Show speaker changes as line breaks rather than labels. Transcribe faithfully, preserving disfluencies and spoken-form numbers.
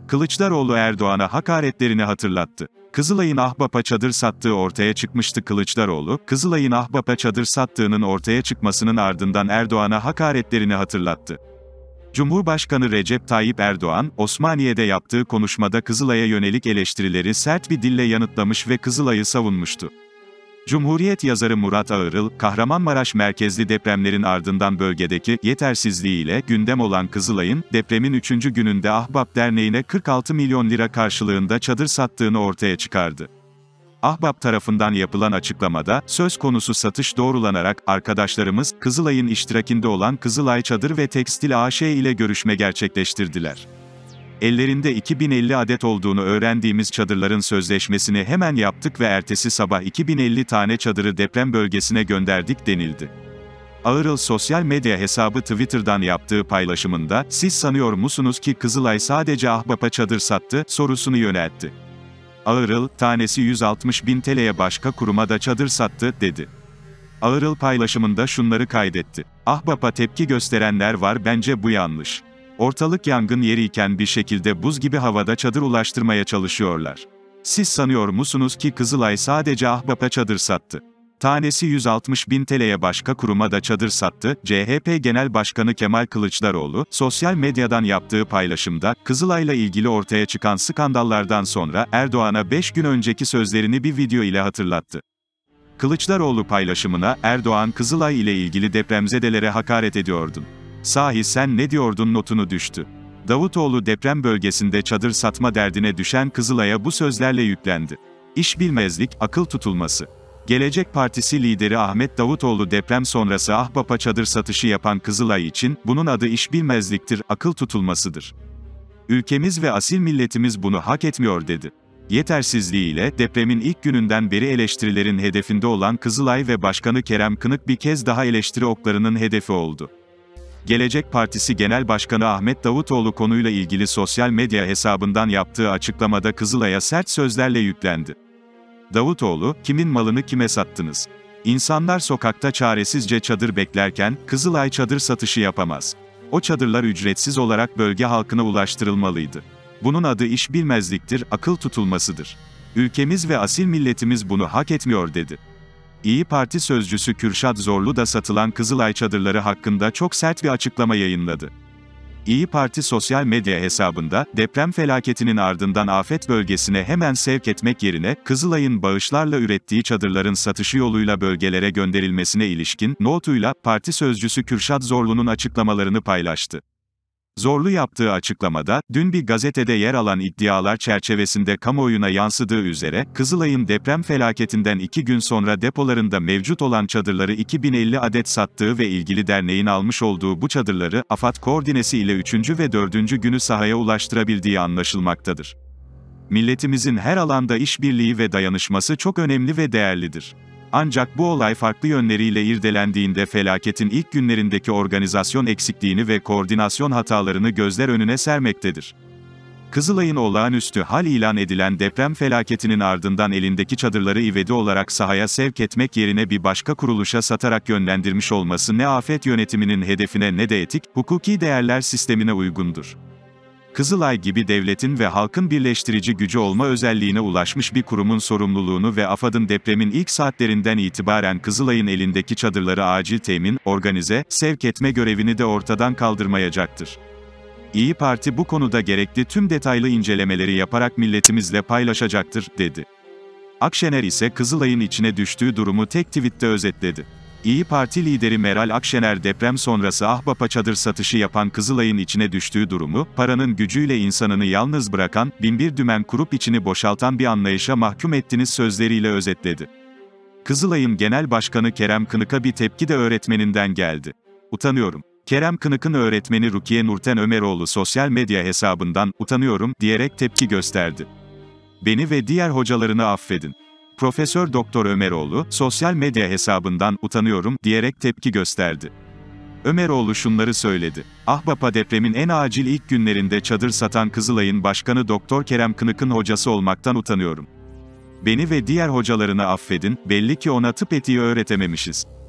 Kılıçdaroğlu Erdoğan'a hakaretlerini hatırlattı. Kızılay'ın Ahbap'a çadır sattığı ortaya çıkmıştı. Kılıçdaroğlu, Kızılay'ın Ahbap'a çadır sattığının ortaya çıkmasının ardından Erdoğan'a hakaretlerini hatırlattı. Cumhurbaşkanı Recep Tayyip Erdoğan, Osmaniye'de yaptığı konuşmada Kızılay'a yönelik eleştirileri sert bir dille yanıtlamış ve Kızılay'ı savunmuştu. Cumhuriyet yazarı Murat Ağırıl, Kahramanmaraş merkezli depremlerin ardından bölgedeki yetersizliğiyle gündem olan Kızılay'ın, depremin üçüncü gününde Ahbap Derneği'ne kırk altı milyon lira karşılığında çadır sattığını ortaya çıkardı. Ahbap tarafından yapılan açıklamada, söz konusu satış doğrulanarak, arkadaşlarımız, Kızılay'ın iştirakinde olan Kızılay Çadır ve Tekstil A Ş ile görüşme gerçekleştirdiler. Ellerinde iki bin elli adet olduğunu öğrendiğimiz çadırların sözleşmesini hemen yaptık ve ertesi sabah iki bin elli tane çadırı deprem bölgesine gönderdik denildi. Ağırıl sosyal medya hesabı Twitter'dan yaptığı paylaşımında, "Siz sanıyor musunuz ki Kızılay sadece Ahbap'a çadır sattı?" sorusunu yöneltti. Ağırıl, tanesi yüz altmış bin T L'ye başka kuruma da çadır sattı, dedi. Ağırıl paylaşımında şunları kaydetti. Ahbap'a tepki gösterenler var, bence bu yanlış. Ortalık yangın yeriyken bir şekilde buz gibi havada çadır ulaştırmaya çalışıyorlar. Siz sanıyor musunuz ki Kızılay sadece Ahbap'a çadır sattı? Tanesi yüz altmış bin T L'ye başka kuruma da çadır sattı. C H P Genel Başkanı Kemal Kılıçdaroğlu, sosyal medyadan yaptığı paylaşımda, Kızılay'la ilgili ortaya çıkan skandallardan sonra, Erdoğan'a beş gün önceki sözlerini bir video ile hatırlattı. Kılıçdaroğlu paylaşımına, Erdoğan Kızılay ile ilgili depremzedelere hakaret ediyordun. Sahi sen ne diyordun notunu düştü. Davutoğlu deprem bölgesinde çadır satma derdine düşen Kızılay'a bu sözlerle yüklendi. İş bilmezlik, akıl tutulması. Gelecek Partisi lideri Ahmet Davutoğlu deprem sonrası Ahbap'a çadır satışı yapan Kızılay için, bunun adı iş bilmezliktir, akıl tutulmasıdır. Ülkemiz ve asil milletimiz bunu hak etmiyor dedi. Yetersizliğiyle, depremin ilk gününden beri eleştirilerin hedefinde olan Kızılay ve Başkanı Kerem Kınık bir kez daha eleştiri oklarının hedefi oldu. Gelecek Partisi Genel Başkanı Ahmet Davutoğlu konuyla ilgili sosyal medya hesabından yaptığı açıklamada Kızılay'a sert sözlerle yüklendi. Davutoğlu, kimin malını kime sattınız? İnsanlar sokakta çaresizce çadır beklerken, Kızılay çadır satışı yapamaz. O çadırlar ücretsiz olarak bölge halkına ulaştırılmalıydı. Bunun adı iş bilmezliktir, akıl tutulmasıdır. Ülkemiz ve asil milletimiz bunu hak etmiyor dedi. İyi Parti sözcüsü Kürşat Zorlu da satılan Kızılay çadırları hakkında çok sert bir açıklama yayınladı. İyi Parti sosyal medya hesabında, deprem felaketinin ardından afet bölgesine hemen sevk etmek yerine, Kızılay'ın bağışlarla ürettiği çadırların satışı yoluyla bölgelere gönderilmesine ilişkin notuyla, parti sözcüsü Kürşat Zorlu'nun açıklamalarını paylaştı. Zorlu yaptığı açıklamada, dün bir gazetede yer alan iddialar çerçevesinde kamuoyuna yansıdığı üzere, Kızılay'ın deprem felaketinden iki gün sonra depolarında mevcut olan çadırları iki bin elli adet sattığı ve ilgili derneğin almış olduğu bu çadırları, AFAD koordinesi ile üçüncü ve dördüncü günü sahaya ulaştırabildiği anlaşılmaktadır. Milletimizin her alanda işbirliği ve dayanışması çok önemli ve değerlidir. Ancak bu olay farklı yönleriyle irdelendiğinde felaketin ilk günlerindeki organizasyon eksikliğini ve koordinasyon hatalarını gözler önüne sermektedir. Kızılay'ın olağanüstü hal ilan edilen deprem felaketinin ardından elindeki çadırları ivedi olarak sahaya sevk etmek yerine bir başka kuruluşa satarak yönlendirmiş olması ne afet yönetiminin hedefine ne de etik, hukuki değerler sistemine uygundur. Kızılay gibi devletin ve halkın birleştirici gücü olma özelliğine ulaşmış bir kurumun sorumluluğunu ve AFAD'ın depremin ilk saatlerinden itibaren Kızılay'ın elindeki çadırları acil temin, organize, sevk etme görevini de ortadan kaldırmayacaktır. İyi Parti bu konuda gerekli tüm detaylı incelemeleri yaparak milletimizle paylaşacaktır, dedi. Akşener ise Kızılay'ın içine düştüğü durumu tek tweette özetledi. İyi Parti lideri Meral Akşener deprem sonrası Ahbap'a çadır satışı yapan Kızılay'ın içine düştüğü durumu, paranın gücüyle insanını yalnız bırakan, binbir dümen kurup içini boşaltan bir anlayışa mahkum ettiniz sözleriyle özetledi. Kızılay'ın Genel Başkanı Kerem Kınık'a bir tepki de öğretmeninden geldi. Utanıyorum. Kerem Kınık'ın öğretmeni Rukiye Nurten Ömeroğlu sosyal medya hesabından, utanıyorum, diyerek tepki gösterdi. Beni ve diğer hocalarını affedin. Profesör Doktor Ömeroğlu, sosyal medya hesabından, utanıyorum, diyerek tepki gösterdi. Ömeroğlu şunları söyledi. Ahbap'a depremin en acil ilk günlerinde çadır satan Kızılay'ın başkanı Doktor Kerem Kınık'ın hocası olmaktan utanıyorum. Beni ve diğer hocalarını affedin, belli ki ona tıp etiği öğretememişiz.